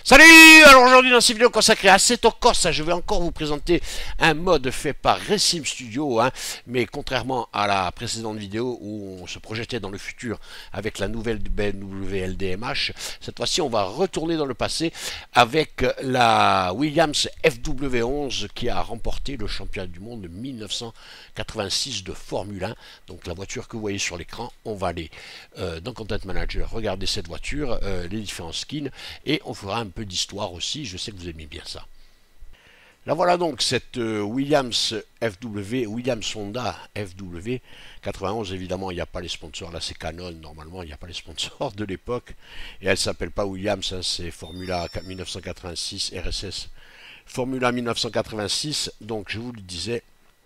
Salut! Alors aujourd'hui dans cette vidéo consacrée à Assetto Corsa, je vais encore vous présenter un mode fait par Racing Studio, mais contrairement à la précédente vidéo où on se projetait dans le futur avec la nouvelle BMW LDMH, cette fois-ci on va retourner dans le passé avec la Williams FW11 qui a remporté le championnat du monde de 1986 de Formule 1. Donc la voiture que vous voyez sur l'écran, on va aller dans Content Manager, regarder cette voiture, les différents skins, et on fera un peu d'histoire aussi, je sais que vous aimez bien ça. Là voilà donc cette Williams Honda FW 91, évidemment il n'y a pas les sponsors, là c'est Canon, normalement il n'y a pas les sponsors de l'époque, et elle s'appelle pas Williams, c'est Formula 1986 RSS Formula 1986, donc je vous le disais,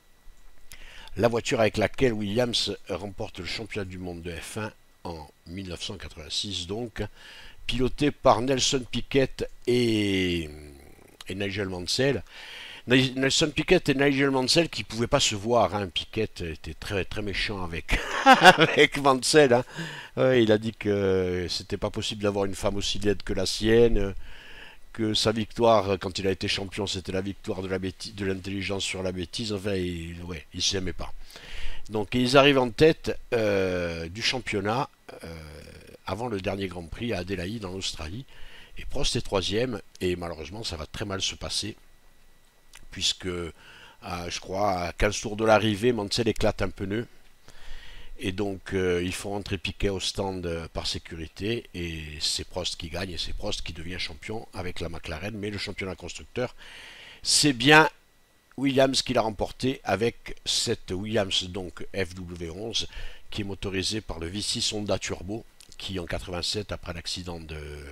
la voiture avec laquelle Williams remporte le championnat du monde de F1 en 1986, donc piloté par Nelson Piquet et Nigel Mansell. Nelson Piquet et Nigel Mansell qui ne pouvaient pas se voir. Piquet était très, très méchant avec, avec Mansell. Il a dit que c'était pas possible d'avoir une femme aussi laide que la sienne, que sa victoire, quand il a été champion, c'était la victoire de l'intelligence sur la bêtise. Enfin, il ne s'aimait pas. Donc ils arrivent en tête du championnat avant le dernier Grand Prix à Adélaïde en Australie, et Prost est troisième, et malheureusement ça va très mal se passer, puisque je crois à 15 tours de l'arrivée, Mansell éclate un pneu, et donc il faut rentrer Piquet au stand par sécurité, et c'est Prost qui gagne, et c'est Prost qui devient champion avec la McLaren, mais le championnat constructeur, c'est bien Williams qui l'a remporté avec cette Williams donc FW11 qui est motorisée par le V6 Honda Turbo, qui en 87, après l'accident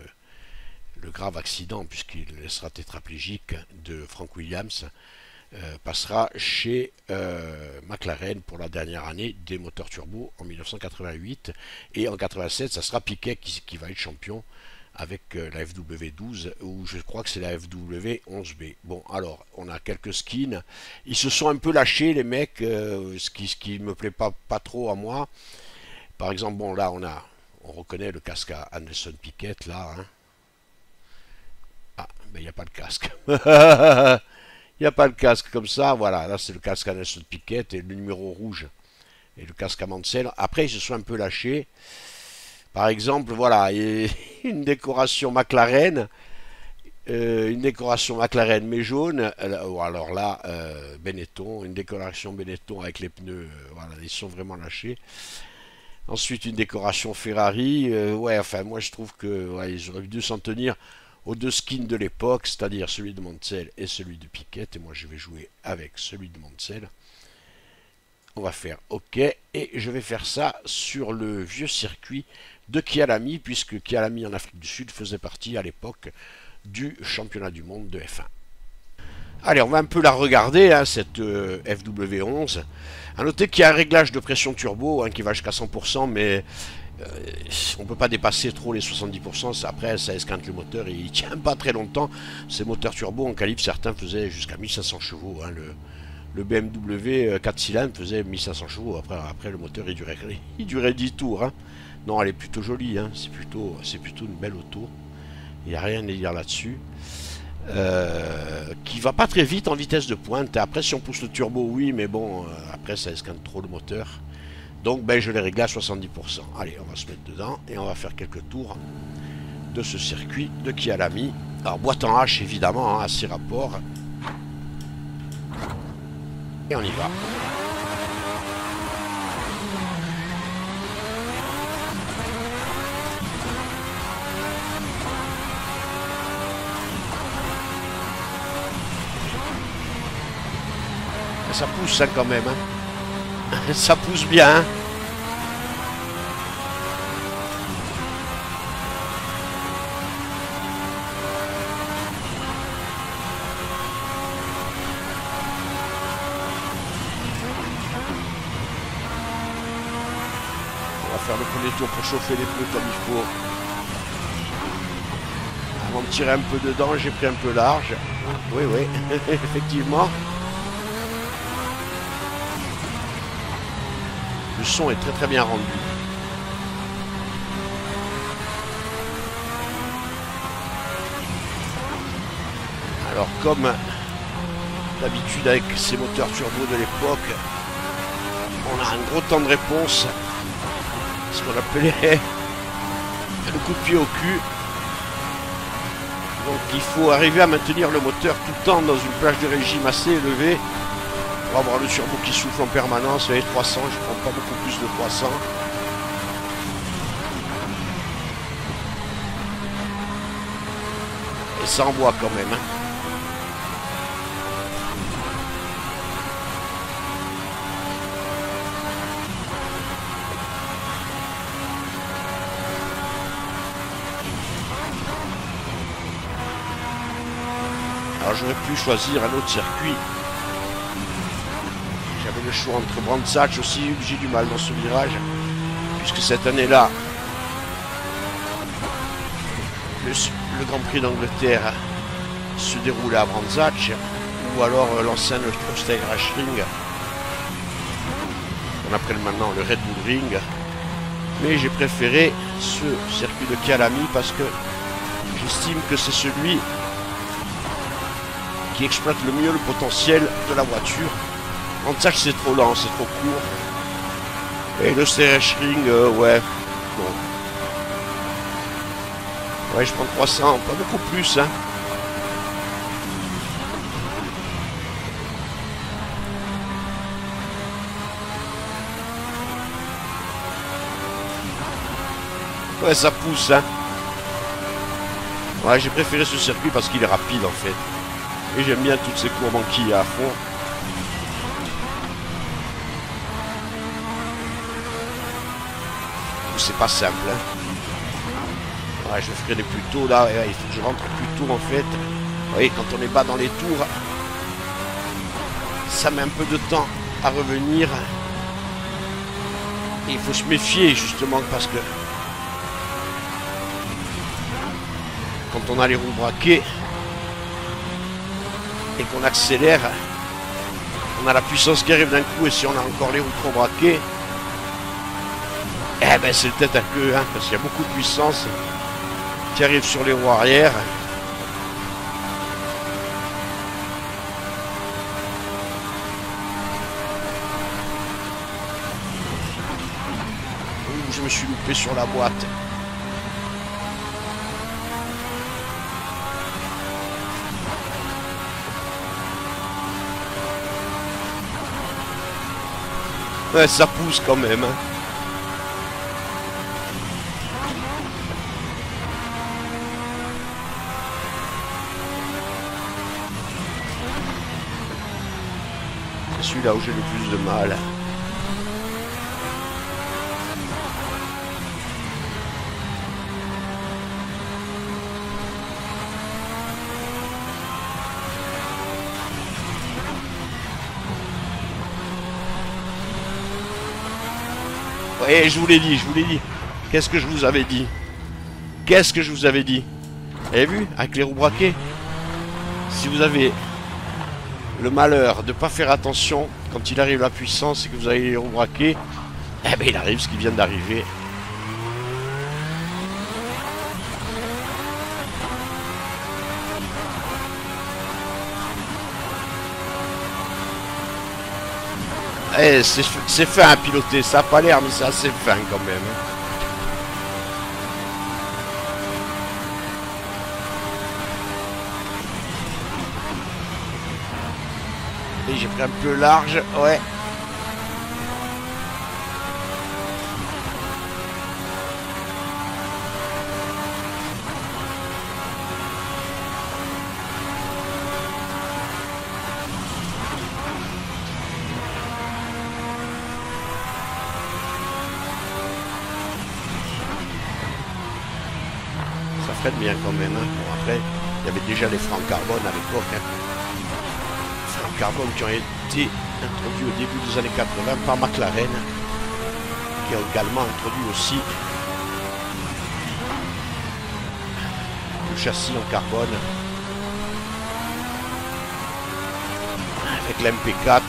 le grave accident puisqu'il laissera tétraplégique de Frank Williams, passera chez McLaren pour la dernière année des moteurs turbo en 1988, et en 87 ça sera Piquet qui va être champion avec la FW12, ou je crois que c'est la FW11B. Bon, alors, on a quelques skins. Ils se sont un peu lâchés, les mecs, ce qui me plaît pas trop à moi. Par exemple, bon, là, on reconnaît le casque à Nelson Piquet, là. Ah, mais il n'y a pas de casque. Il n'y a pas le casque comme ça, voilà. Là, c'est le casque à Nelson Piquet et le numéro rouge. Et le casque à Mansell. Après, ils se sont un peu lâchés. Par exemple, voilà, une décoration McLaren, mais jaune. Alors là, Benetton, une décoration Benetton avec les pneus, voilà, ils sont vraiment lâchés. Ensuite, une décoration Ferrari. Enfin, moi je trouve que ils auraient dû s'en tenir aux deux skins de l'époque, c'est-à-dire celui de Mansell et celui de Piquet. Et moi, je vais jouer avec celui de Mansell. On va faire OK, et je vais faire ça sur le vieux circuit de Kyalami, puisque Kyalami en Afrique du Sud faisait partie à l'époque du championnat du monde de F1. Allez, on va un peu la regarder, cette FW11. A noter qu'il y a un réglage de pression turbo qui va jusqu'à 100%, mais on ne peut pas dépasser trop les 70%. Après, ça esquinte le moteur et il ne tient pas très longtemps. Ces moteurs turbo en calibre, certains faisaient jusqu'à 1500 chevaux. Le BMW 4 cylindres faisait 1500 chevaux. Après le moteur, il durait 10 tours. Non, elle est plutôt jolie. C'est plutôt une belle auto. Il n'y a rien à dire là-dessus. Qui va pas très vite en vitesse de pointe. Après, si on pousse le turbo, oui, mais bon, après, ça esquinte trop le moteur. Donc, je l'ai réglé à 70%. Allez, on va se mettre dedans et on va faire quelques tours de ce circuit de Kyalami. Alors, boîte en H, évidemment, à 6 rapports. Et on y va. Ça pousse quand même. Ça pousse bien. On va faire le premier tour pour chauffer les pneus comme il faut. Avant de tirer un peu dedans, j'ai pris un peu large. Oui, effectivement. Le son est très très bien rendu. Alors comme d'habitude avec ces moteurs turbo de l'époque, on a un gros temps de réponse, ce qu'on appelait le coup de pied au cul. Donc il faut arriver à maintenir le moteur tout le temps dans une plage de régime assez élevée pour avoir le turbo qui souffle en permanence. Vous voyez, 300, je ne prends pas beaucoup plus de 300. Et ça envoie quand même. Hein. Alors j'aurais pu choisir un autre circuit. J'avais le choix entre Brands Hatch aussi, j'ai du mal dans ce virage, puisque cette année-là, le Grand Prix d'Angleterre se déroulait à Brands Hatch, ou alors l'ancien Österreichring, qu'on appelle maintenant le Red Bull Ring. Mais j'ai préféré ce circuit de Kyalami parce que j'estime que c'est celui qui exploite le mieux le potentiel de la voiture. En ça c'est trop lent, c'est trop court. Et le Österreichring, ouais, bon. Ouais, je prends 300, pas beaucoup plus, hein. Ouais, ça pousse, hein. Ouais, j'ai préféré ce circuit parce qu'il est rapide, en fait. Et j'aime bien toutes ces courbes en quille à fond. C'est pas simple, hein. Ouais, je ferai plus tôt là. Ouais, il faut que je rentre plus tôt en fait. Vous voyez, quand on est bas dans les tours, ça met un peu de temps à revenir. Et il faut se méfier justement parce que quand on a les roues braquées et qu'on accélère, on a la puissance qui arrive d'un coup, et si on a encore les roues trop braquées, eh ben c'est le tête à queue, hein, parce qu'il y a beaucoup de puissance qui arrive sur les roues arrière. Ouh, je me suis loupé sur la boîte. Ouais, ça pousse quand même, hein. C'est celui-là où j'ai le plus de mal. Et je vous l'ai dit, Qu'est-ce que je vous avais dit? Qu'est-ce que je vous avais dit? Vous avez vu? Avec les roues braquées. Si vous avez le malheur de ne pas faire attention quand il arrive la puissance et que vous avez les roues braquées, eh ben il arrive ce qui vient d'arriver. Eh, c'est fin à piloter, ça n'a pas l'air, mais c'est assez fin quand même. Et j'ai pris un peu large, ouais. Ça freine bien quand même, hein. Bon, après, il y avait déjà les freins en carbone à l'époque, hein. Carbone qui ont été introduits au début des années 80 par McLaren, qui a également introduit aussi le châssis en carbone avec l'MP4.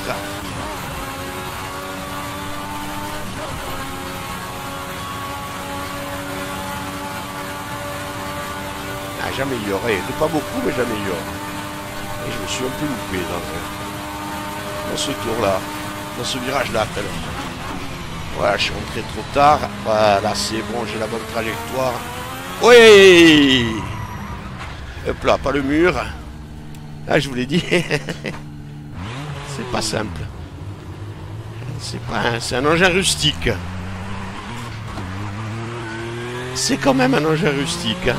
J'amélioré, pas beaucoup mais j'améliore. Et je me suis un peu loupé dans ce tour-là. Dans ce virage-là, tout à l'heure. Voilà, je suis rentré trop tard. Voilà, c'est bon, j'ai la bonne trajectoire. Oui! Hop là, pas le mur. Ah, je vous l'ai dit. C'est pas simple. C'est un engin rustique. C'est quand même un engin rustique. Hein.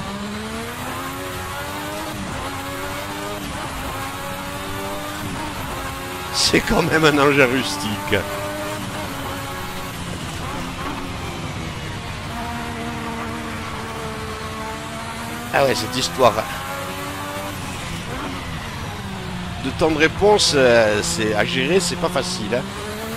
C'est quand même un engin rustique. Ah ouais, cette histoire de temps de réponse, c'est à gérer, c'est pas facile. Hein.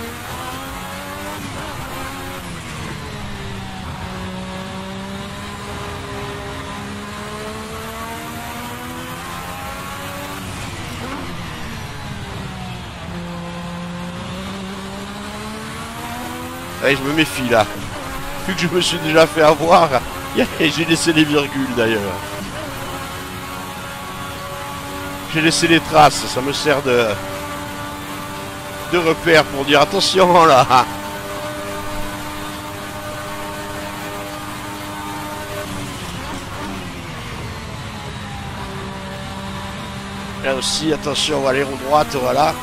Ouais, je me méfie là. Vu que je me suis déjà fait avoir, j'ai laissé les virgules d'ailleurs. J'ai laissé les traces, ça me sert de repère pour dire attention là. Là aussi, attention, on va aller en droite, voilà.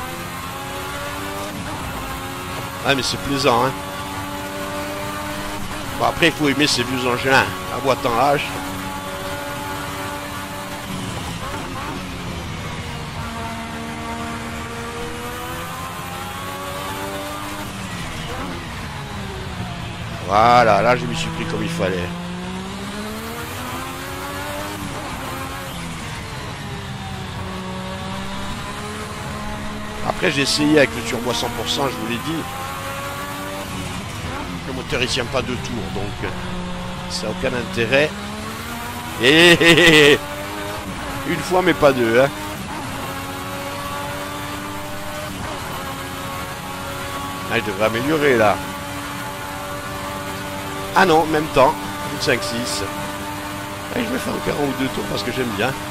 Ah mais c'est plaisant, hein. Bon, après, il faut aimer ces vieux engins à boîte en H. Voilà, là, je m'y suis pris comme il fallait. Après, j'ai essayé avec le turbo à 100%, je vous l'ai dit. Le moteur il tient pas deux tours, donc ça n'a aucun intérêt. Et une fois mais pas deux. Hein. Ah, je devrais améliorer là. Ah non, même temps, 5-6. Ah, je vais faire encore un ou deux tours parce que j'aime bien.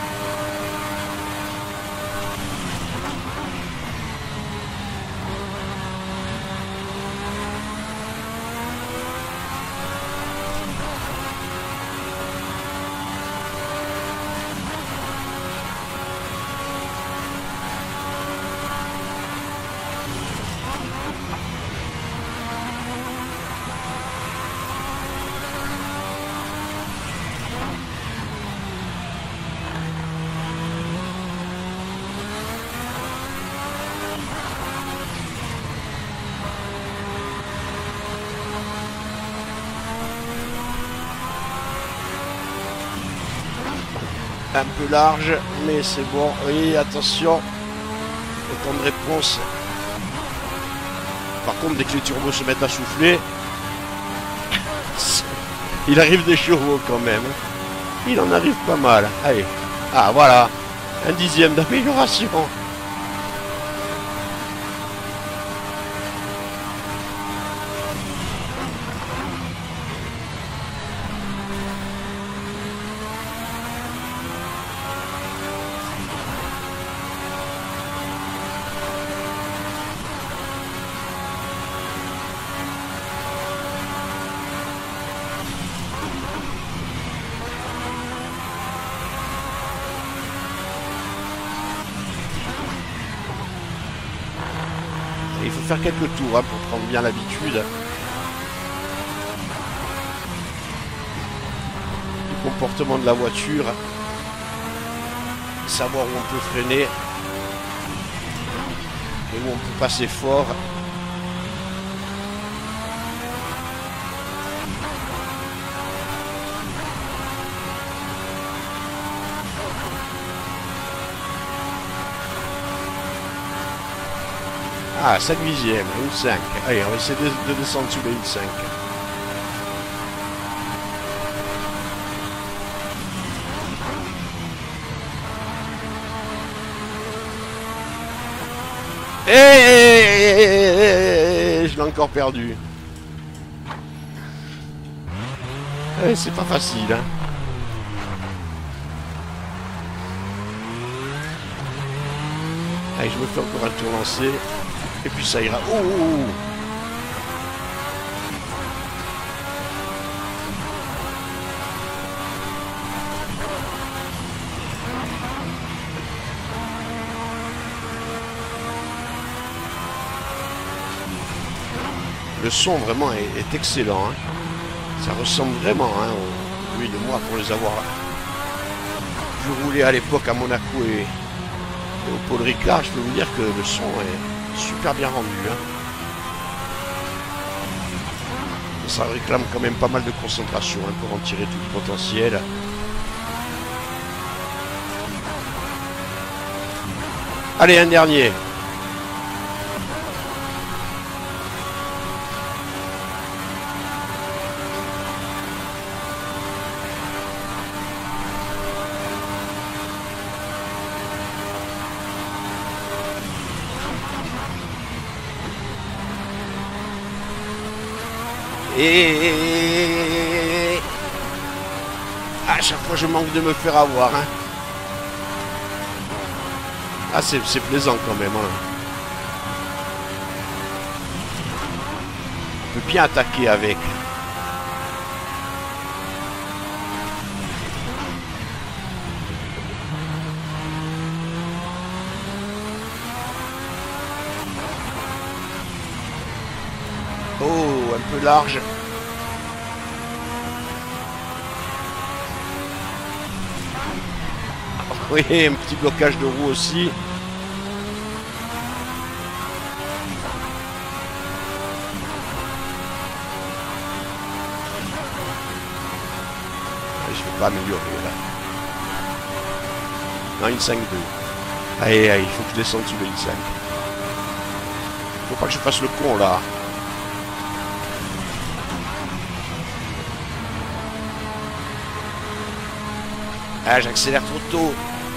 Un peu large, mais c'est bon. Oui, attention. Le temps de réponse. Par contre, dès que les turbos se mettent à souffler, il arrive des chevaux quand même. Il en arrive pas mal. Allez. Ah, voilà. Un dixième d'amélioration. Il faut faire quelques tours hein, pour prendre bien l'habitude du comportement de la voiture, savoir où on peut freiner et où on peut passer fort. Ah, 5 huitièmes, une 5. Allez, on va essayer de descendre sous les 5. Et je l'ai encore perdu. C'est pas facile, hein. Allez, je me fais encore un tour lancé. Et puis ça ira. Oh! Le son vraiment est excellent. Hein. Ça ressemble vraiment aux oui, de moi pour les avoir vu rouler à l'époque à Monaco et au Paul Ricard. Je peux vous dire que le son est super bien rendu. Hein. Ça réclame quand même pas mal de concentration hein, pour en tirer tout le potentiel. Allez, un dernier. Et à chaque fois je manque de me faire avoir hein. Ah c'est plaisant quand même hein. On peut bien attaquer avec. Oh, un peu large. Oui, un petit blocage de roue aussi. Je ne vais pas améliorer là. Non, une 5-2. Allez, allez, il faut que je descende sous le I5. Faut pas que je fasse le con là. Ah, j'accélère trop tôt.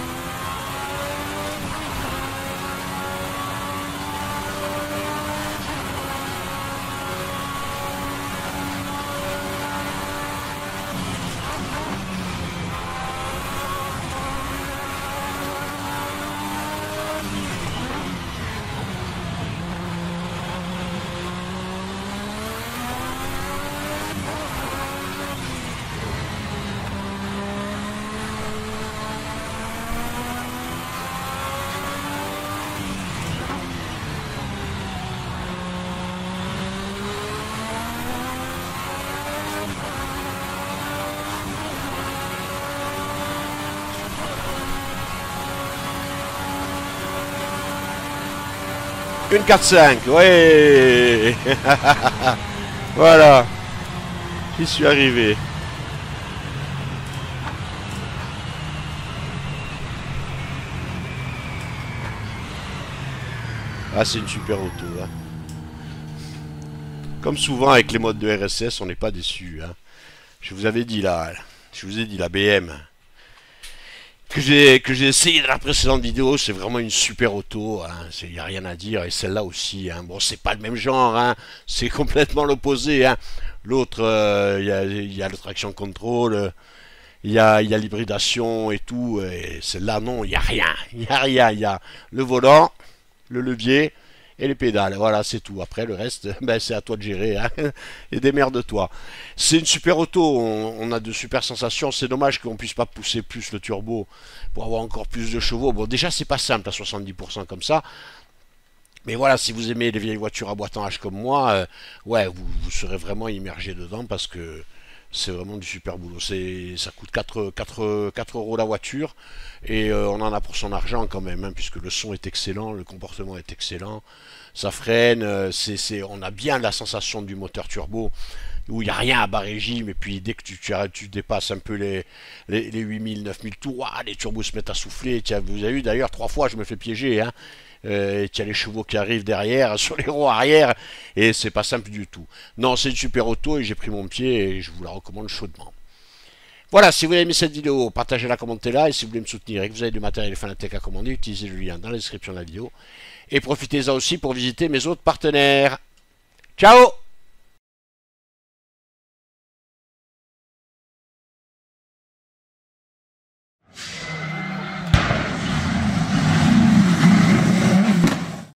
Une 4-5, ouais. Voilà. J'y suis arrivé. Ah, c'est une super auto. Hein. Comme souvent avec les modes de RSS, on n'est pas déçu. Hein. Je vous avais dit là, je vous ai dit la BM que j'ai essayé dans la précédente vidéo, c'est vraiment une super auto, il n'y a rien à dire, et celle-là aussi, hein. Bon, c'est pas le même genre, hein. C'est complètement l'opposé, hein. L'autre, il y a le traction control, il y a l'hybridation et tout, et celle-là, non, il n'y a rien, il y a le volant, le levier, et les pédales, voilà, c'est tout. Après, le reste, ben, c'est à toi de gérer, hein. Et démerde-toi. C'est une super auto, on a de super sensations. C'est dommage qu'on puisse pas pousser plus le turbo pour avoir encore plus de chevaux. Bon, déjà, c'est pas simple à 70% comme ça. Mais voilà, si vous aimez les vieilles voitures à boîte en H comme moi, ouais, vous serez vraiment immergé dedans parce que c'est vraiment du super boulot. Ça coûte 4 euros la voiture et on en a pour son argent quand même, hein, puisque le son est excellent, le comportement est excellent, ça freine, on a bien la sensation du moteur turbo où il n'y a rien à bas régime et puis dès que tu dépasses un peu les 8000, 9000 tours, les turbos se mettent à souffler. Tiens, vous avez vu d'ailleurs 3 fois je me fais piéger, hein. Il y a les chevaux qui arrivent derrière sur les roues arrière et c'est pas simple du tout. Non, c'est une super auto et j'ai pris mon pied et je vous la recommande chaudement. Voilà, si vous avez aimé cette vidéo, partagez-la, commentez-la et si vous voulez me soutenir et que vous avez du matériel Fanatec à commander, utilisez le lien dans la description de la vidéo et profitez-en aussi pour visiter mes autres partenaires. Ciao!